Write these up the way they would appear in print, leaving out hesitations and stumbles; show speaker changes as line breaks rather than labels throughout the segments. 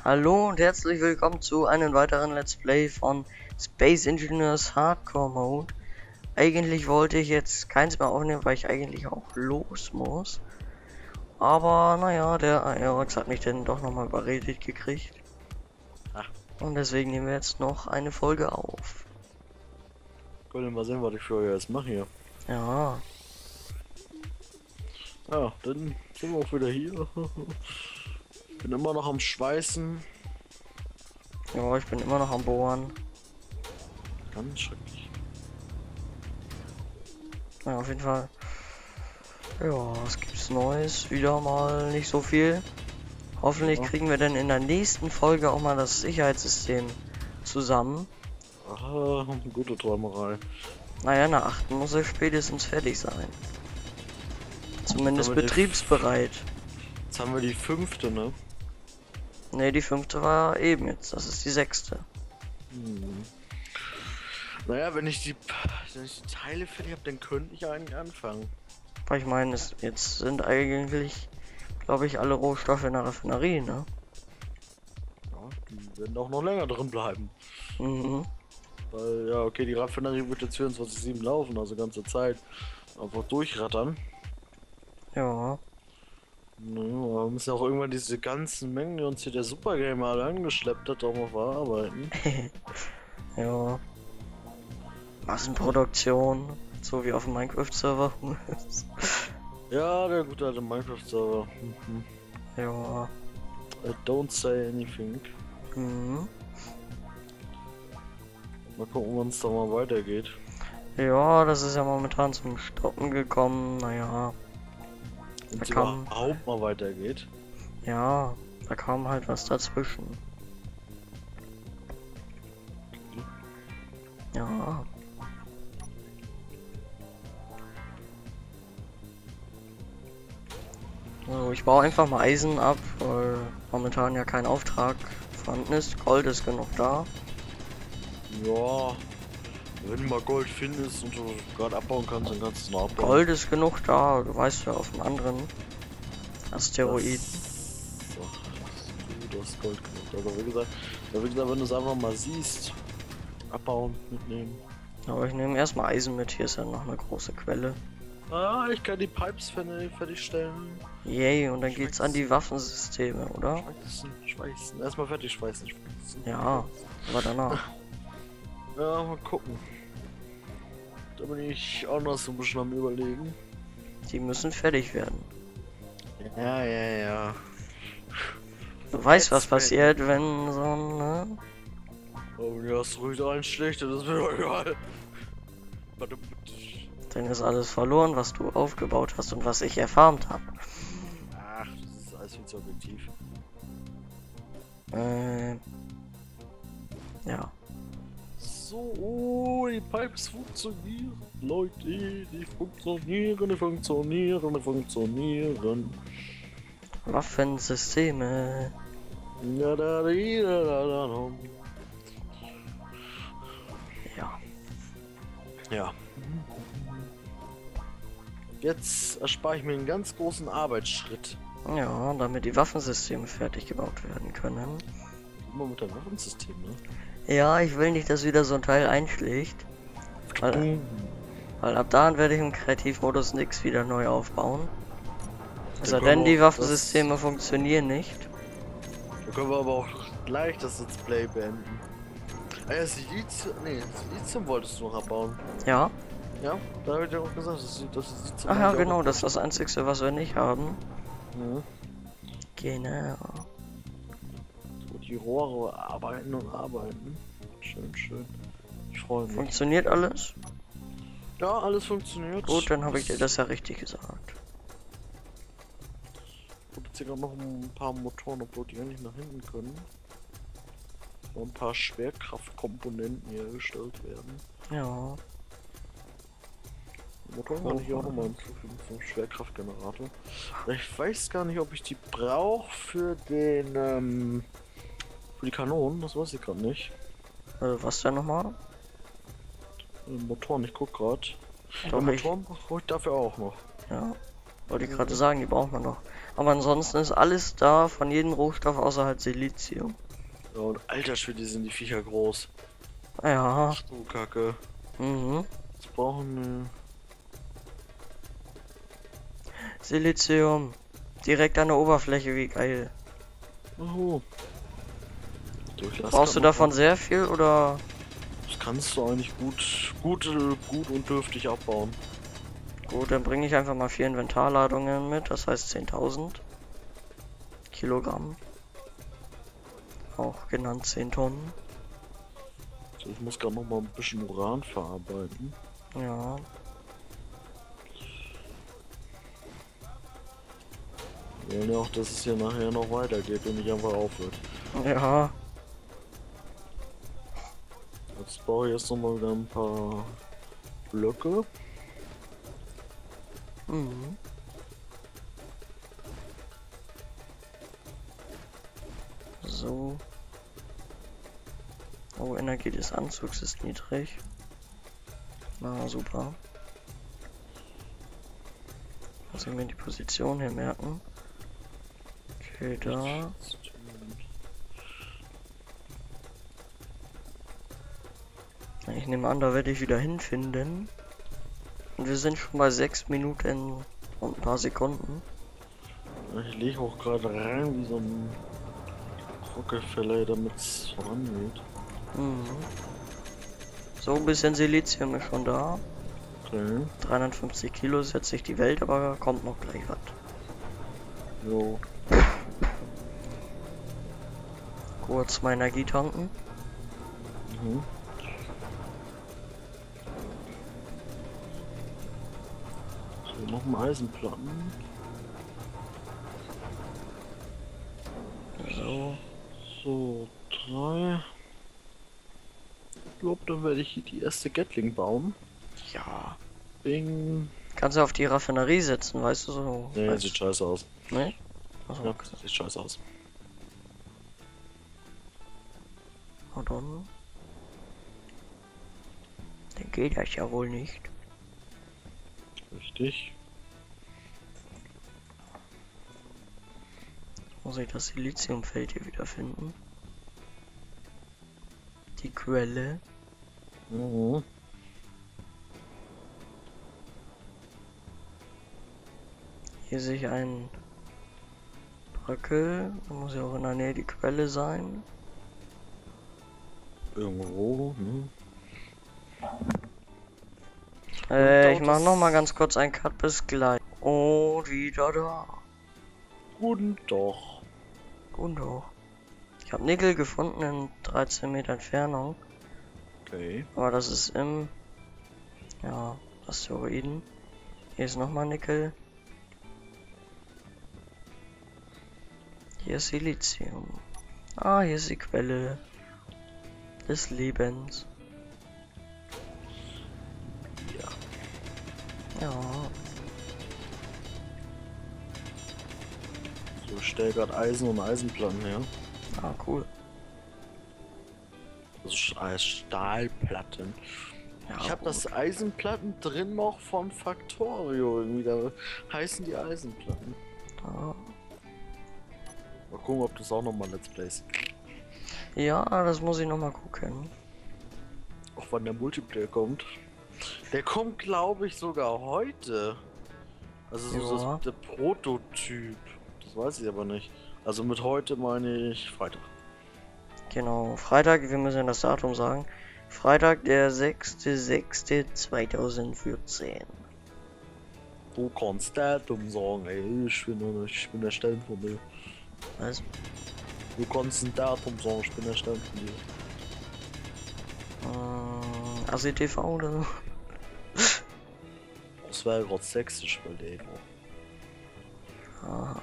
Hallo und herzlich willkommen zu einem weiteren Let's Play von Space Engineers Hardcore Mode. Eigentlich wollte ich jetzt keins mehr aufnehmen, weil ich eigentlich auch los muss. Aber naja, der Aerox hat mich dann doch nochmal überredet gekriegt.
Ach.
Und deswegen nehmen wir jetzt noch eine Folge auf.
Können wir mal sehen, was ich für euch jetzt mache hier.
Ja,
Ja, dann sind wir auch wieder hier. Bin immer noch am Schweißen.
ja, ich bin immer noch am Bohren.
Ganz schrecklich.
Ja, auf jeden Fall. Ja, was gibt's Neues? Wieder mal nicht so viel. Hoffentlich
Ja.
kriegen wir dann in der nächsten Folge auch mal das Sicherheitssystem zusammen.
Ah, gute Träumerei.
Naja, nach 8 muss er spätestens fertig sein. Zumindest
Aber die-
betriebsbereit.
Jetzt haben wir die 5. ne?
Ne, die 5. war eben jetzt. Das ist die 6.
Naja, wenn ich die Teile fertig habe, dann könnte ich eigentlich anfangen.
Weil ich meine, jetzt sind eigentlich, glaube ich, alle Rohstoffe in der Raffinerie, ne?
Ja, die werden auch noch länger drin bleiben.
Mhm.
Weil, ja, okay, die Raffinerie wird jetzt 24/7 laufen, also ganze Zeit einfach durchrattern.
Ja.
Ja, wir müssen ja auch irgendwann diese ganzen Mengen, die uns hier der Supergamer alle angeschleppt hat, auch mal verarbeiten.
Ja. Massenproduktion. So wie auf dem Minecraft-Server.
Ja, der gute alte Minecraft-Server.
Ja.
Don't say anything.
Mhm.
Mal gucken, wann es da mal weitergeht.
Ja, das ist ja momentan zum Stoppen gekommen. Naja.
Wenn es
Da kam-
überhaupt mal weitergeht.
Ja, da kam halt was dazwischen. Ja. So, ich baue einfach mal Eisen ab, weil momentan ja kein Auftrag vorhanden ist. Gold ist genug da.
Ja, wenn du mal Gold findest und du gerade abbauen kannst, dann kannst du es noch abbauen.
Gold ist genug da, du weißt ja, auf dem anderen Asteroiden.
Du hast Gold gemacht. Also wie gesagt, wenn du es einfach mal siehst, abbauen, mitnehmen.
Aber ich nehme erstmal Eisen mit, hier ist ja noch eine große Quelle.
Ah, ich kann die Pipes fertigstellen.
Yay, und dann geht's an die Waffensysteme, oder?
Schweißen. Erstmal fertig schweißen.
Ja, aber danach.
Ja, mal gucken. Da bin ich auch noch so ein bisschen am Überlegen.
Die müssen fertig werden.
Ja.
Du weißt, was passiert, wenn so ein, ne?
Oh, du hast ruhig einschlägt, das ist mir doch egal. Warte,
Dann ist alles verloren, was du aufgebaut hast und was ich erfarmt habe.
ach, das ist alles viel zu objektiv.
Ja.
So, oh, die Pipes funktionieren. Leute, die funktionieren.
Waffensysteme.
Ja, da.
Ja.
Ja. Jetzt erspare ich mir einen ganz großen Arbeitsschritt.
Ja, damit die Waffensysteme fertig gebaut werden können.
Immer mit dem Waffensystem, ne?
Ja, ich will nicht, dass wieder so ein Teil einschlägt. Weil ab da werde ich im Kreativmodus nichts wieder neu aufbauen. Also denn die Waffensysteme funktionieren nicht.
Da können wir aber auch gleich das Let's Play beenden. Das Lithium wolltest du noch abbauen.
Ja.
Ja, da habe ich dir auch gesagt, das Lithium.
Ach ja, genau, das ist das Einzige, was wir nicht haben.
Ja.
Genau.
So, die Rohre arbeiten und arbeiten. Schön. Ich freue mich.
Funktioniert alles?
Ja, alles funktioniert.
Gut, dann habe ich dir das ja richtig gesagt.
Ich habe jetzt hier noch ein paar Motoren, obwohl die eigentlich nach hinten können. So ein paar Schwerkraftkomponenten hier hergestellt werden.
Ja.
Motoren kann ich hier auch nochmal hinzufügen zum Schwerkraftgenerator. Ich weiß gar nicht, ob ich die brauche für den, für die Kanonen, das weiß ich gerade nicht.
Was denn nochmal?
Motoren, ich guck gerade.
Doch,
Motoren brauche ich dafür auch noch.
Ja. Wollte ich gerade sagen, die braucht man noch. Aber ansonsten ist alles da, von jedem Rohstoff außer halt Silizium.
Ja, und alter Schwede, sind die Viecher groß.
Ja.
Ach du Kacke.
Mhm.
Jetzt brauchen wir...
Silizium. Direkt an der Oberfläche, wie geil.
Oh.
Brauchst du davon sehr viel oder?
Das kannst du eigentlich gut und dürftig abbauen.
Gut, dann bringe ich einfach mal 4 Inventarladungen mit, das heißt 10.000 Kilogramm. Auch genannt 10 Tonnen.
So, ich muss gerade noch mal ein bisschen Uran verarbeiten.
Ja.
Wir wollen ja auch, dass es hier nachher noch weitergeht und nicht einfach aufhört.
Ja.
Jetzt brauche ich erst noch mal wieder ein paar Blöcke.
Mhm. So. Oh, Energie des Anzugs ist niedrig. Na, super. Muss ich mir die Position hier merken. Okay, da. Ich nehme an, da werde ich wieder hinfinden. Und wir sind schon bei 6 Minuten und ein paar Sekunden.
Ich lege auch gerade rein wie so ein Rockefeller, damit es vorangeht.
Mhm. So, ein bisschen Silizium ist schon da.
Okay.
350 Kilo setzt sich die Welt, aber kommt noch gleich was.
Jo.
Kurz mal Energie tanken.
Mhm. So, noch ein Eisenplatten.
So.
So, 3. Ich glaube, dann werde ich hier die erste Gatling bauen.
Ja.
Bing.
Kannst du auf die Raffinerie setzen, weißt du so?
Nee,
weißt
sieht scheiße aus.
Ne? Achso,
Ja,
okay.
sieht scheiße aus.
Na dann. Dann geht das ja wohl nicht.
Richtig.
Muss ich das Siliziumfeld hier wieder finden? Die Quelle.
Mhm.
Hier sehe ich einen Bröckel. Da muss ja auch in der Nähe die Quelle sein.
Irgendwo, ne?
Ich mache noch mal ganz kurz einen Cut, bis gleich. Und wieder da.
Und doch.
Und doch. Ich habe Nickel gefunden in 13 Meter Entfernung.
Okay.
Aber das ist im... Ja, Asteroiden. Hier ist nochmal Nickel. Hier ist Silizium. Ah, hier ist die Quelle des Lebens. Ja.
So, ich stelle gerade Eisen und Eisenplatten her.
Ah, cool.
Also Stahlplatten.
Ja,
Ich habe
gut.
das Eisenplatten drin noch von Factorio. Irgendwie da heißen die Eisenplatten.
Da.
Mal gucken, ob das auch nochmal Let's Plays.
Ja, das muss ich nochmal gucken.
Auch wann der Multiplayer kommt. Der kommt, glaube ich, sogar heute. Also so
Ja.
der Prototyp. Das weiß ich aber nicht. Also mit heute meine ich Freitag.
Genau, Freitag, wir müssen das Datum sagen. Freitag, der 6.6.2014.
Du kannst Datum sagen, ey. Ich bin erstellt von dir.
Was?
Du kannst ein Datum sagen, ich bin erstellt von dir.
ACTV oder so?
Das wäre gerade sächsisch, weil der
Aha.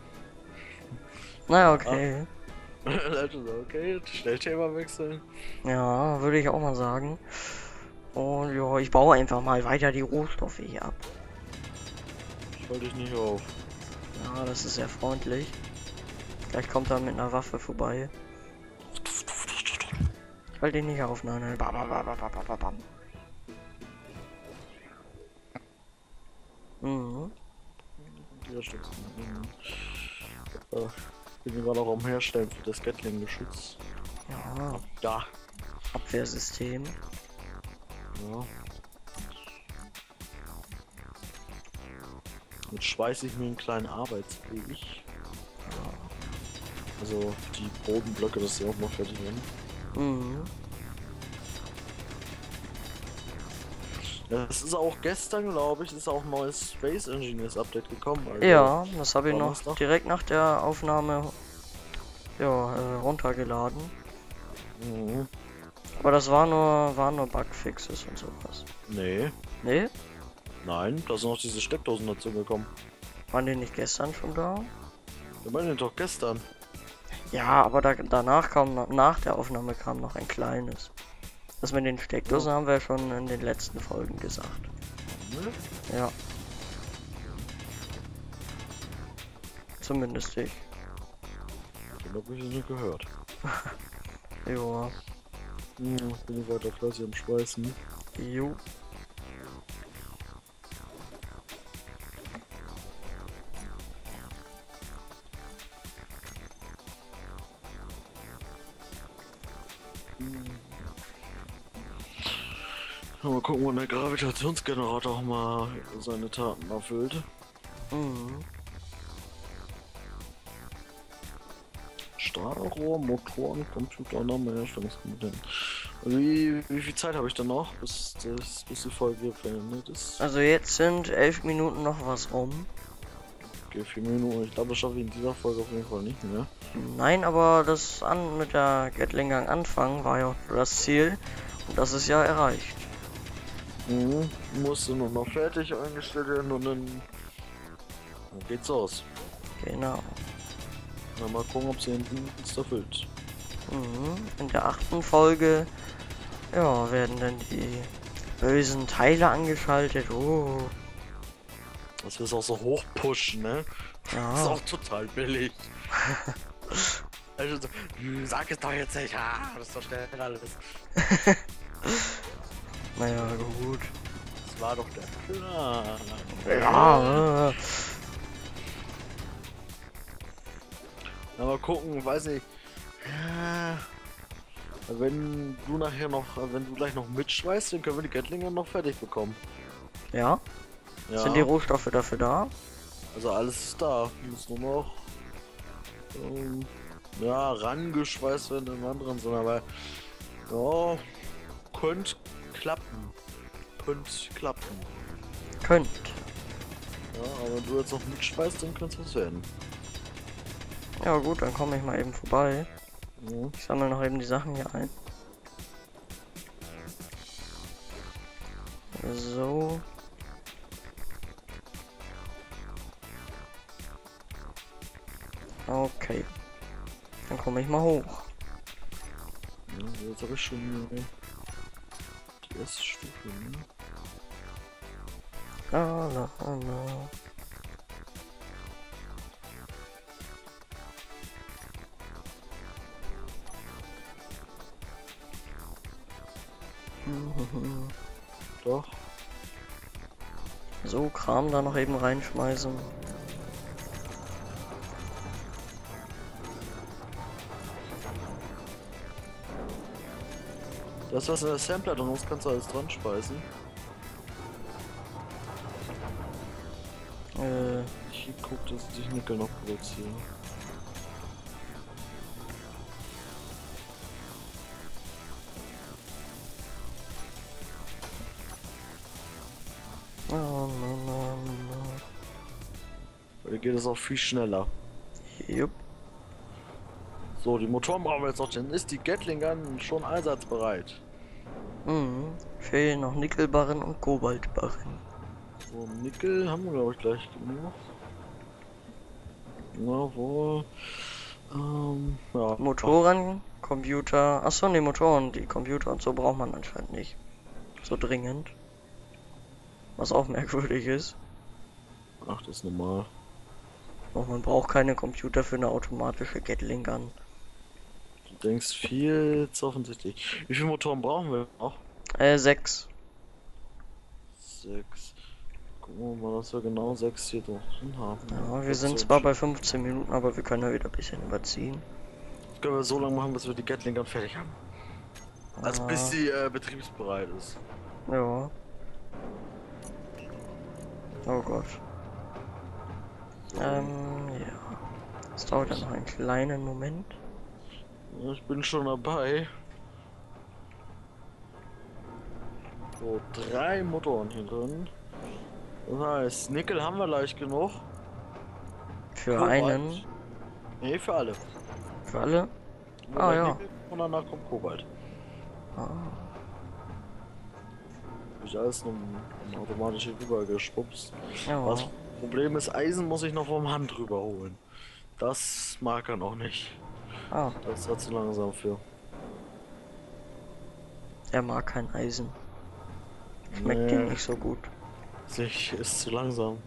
Naja, okay.
Okay, schnell Thema wechseln.
Ja, würde ich auch mal sagen. Und ja, ich baue einfach mal weiter die Rohstoffe hier ab.
Ich halte dich nicht auf.
Ja, das ist sehr freundlich. Gleich kommt er mit einer Waffe vorbei. Ich halte dich nicht auf, nein, nein. Bam, bam, bam, bam, bam, bam, bam. Mhm.
Ja, stimmt. Ich bin gerade auch am Herstellen für das Gatling-Geschütz.
Ja,
Ja.
Abwehrsystem.
Ja. Jetzt schweiße ich mir einen kleinen Arbeitsweg. Also die Bodenblöcke, dass sie auch noch fertig werden.
Mhm.
Es ist auch gestern, glaube ich, ist auch ein neues Space Engineers Update gekommen. Also
Ja, das habe ich noch
Donnerstag.
direkt nach der Aufnahme runtergeladen.
Mhm.
Aber das waren nur Bugfixes und sowas.
Nee,
Nee?
nein, da sind noch diese Steckdosen dazu gekommen.
Waren die nicht gestern schon da?
Wir meinen doch gestern.
Ja, aber danach kam nach der Aufnahme kam noch ein kleines. Das mit den Steckdosen haben wir ja schon in den letzten Folgen gesagt.
Ne?
Ja. Zumindest ich.
Den hab ich nicht gehört.
Joa.
Bin ich weiter fleißig am Schweißen.
Jo.
Mal gucken, wann der Gravitationsgenerator auch mal seine Taten erfüllt.
Mhm.
Stahlrohr, Motoren, Computer, Herstellungskompetenz. Wie viel Zeit habe ich dann noch, bis die Folge beendet ist?
Also jetzt sind 11 Minuten noch was rum.
Okay, 4 Minuten. Ich glaube, das schaffe ich in dieser Folge auf jeden Fall nicht mehr.
Nein, aber das mit der Gatling-Gang anfangen war ja auch das Ziel. Und das ist ja erreicht.
Musste nur noch fertig eingestellt werden und dann geht's aus.
Genau.
Dann mal gucken, ob sie hinten es erfüllt.
In der 8. Folge werden dann die bösen Teile angeschaltet. Oh.
Dass wir es auch so hoch pushen, ne?
Ja.
Das ist auch total billig. Also, sag es doch jetzt nicht, das ist doch schnell alles.
Naja, gut.
Das war doch der Plan.
Ja.
Na, mal gucken, weiß nicht. Ja, wenn du gleich noch mitschweißt, dann können wir die Gatlinge noch fertig bekommen.
Ja.
Ja.
Sind die Rohstoffe dafür da?
Also alles ist da. Muss nur noch rangeschweißt werden im anderen Sinne, aber ja, könnte klappen.
Könnt.
Ja, aber wenn du jetzt noch mitschweißt, dann könnte es was werden.
Ja gut, dann komme ich mal eben vorbei.
Ja.
Ich sammle noch eben die Sachen hier ein. So. Okay. Dann komme ich mal hoch.
Ja, jetzt habe ich schon die erste Stufe, ne?
La, la, la.
Doch.
So, Kram da noch eben reinschmeißen.
Das, was in der Sampler drin ist, kannst du alles dran speisen. Ich guck, dass ich Nickel noch produziere. Weil geht es auch viel schneller.
Jupp.
So, die Motoren brauchen wir jetzt noch. Dann ist die Gatling Gun schon einsatzbereit.
Fehlen noch Nickelbarren und Kobaltbarren.
So, Nickel haben wir, glaube ich, gleich genug. Jawohl. Ja.
Motoren, Computer. Achso, ne, Motoren, die Computer und so braucht man anscheinend nicht. So dringend. Was auch merkwürdig ist.
Ach, das ist normal.
Auch man braucht keine Computer für eine automatische Gatling Gun.
Du denkst viel jetzt offensichtlich. Wie viele Motoren brauchen wir noch?
6.
6. Gucken wir mal, dass wir genau 6 hier drin haben.
Ja, wir sind zwar bei 15 Minuten, aber wir können ja wieder ein bisschen überziehen.
Das können wir so lange machen, bis wir die Gatling Gun fertig haben. Also bis sie betriebsbereit ist.
Ja. Oh Gott. Ja. Es dauert ja noch einen kleinen Moment.
Ja, ich bin schon dabei. So, 3 Motoren hier drin. Das heißt, Nickel haben wir leicht genug.
Für
Kobalt.
einen.
Nee, für alle.
Für alle?
Wobei
Ja.
Nickel und danach kommt Kobalt.
Ah.
Ich alles nur automatisch hier rüber geschwupst.
Ja.
Das Problem ist, Eisen muss ich noch vom Hand rüberholen. Das mag er noch nicht.
Ah,
Das ist er zu langsam für.
er mag kein Eisen. Schmeckt ihm nicht so gut.
Sich ist zu langsam.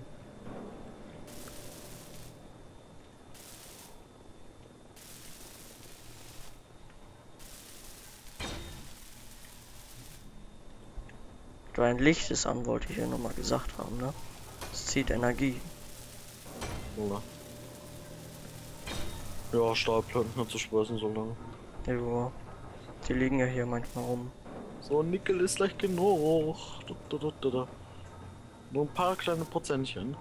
Dein Licht ist an, wollte ich ja nochmal gesagt haben, ne? Es zieht Energie.
Oder? Ja, Stahlplatten nur zu speisen so lange.
Ja. Die liegen ja hier manchmal rum.
So, Nickel ist gleich genug. Nur ein paar kleine Prozentchen.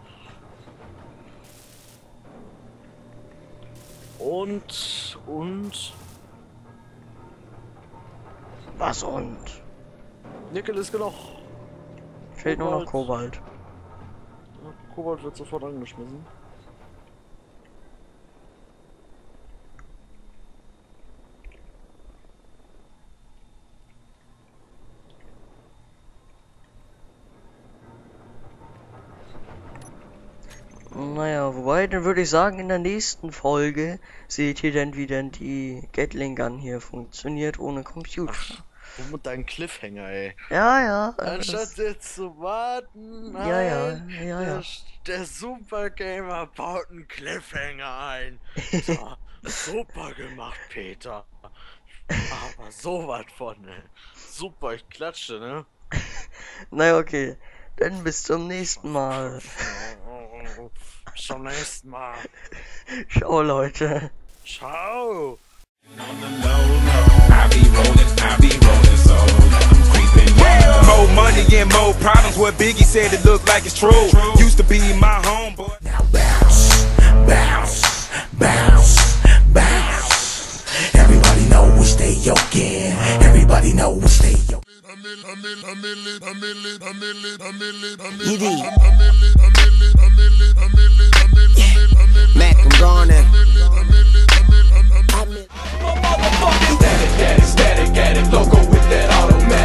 Und.
Was und?
Nickel ist genug.
Fehlt nur noch Kobalt.
Ja, Kobalt wird sofort angeschmissen.
Naja, wobei, dann würde ich sagen, in der nächsten Folge seht ihr dann, wie denn die Gatling Gun hier funktioniert ohne Computer.
Ach, mit deinem Cliffhanger, ey.
Ja.
Anstatt jetzt zu warten,
Ja.
Der Supergamer baut einen Cliffhanger ein. So, super gemacht, Peter. Aber so was von, ne? Super, ich klatsche, ne?
Naja, okay. Dann bis zum nächsten Mal.
Bis zum nächsten Mal.
Ciao, Leute.
Ciao.
I be rolling, so I'm creeping. More money and more problems. What Biggie said, it looked like it's true. Used to be my homeboy. Now bounce, bounce, bounce, bounce. Everybody know we stay yoking. Everybody know we stay yoking.
Mac, I'm gone.
Static, static, static, loco with that automatic.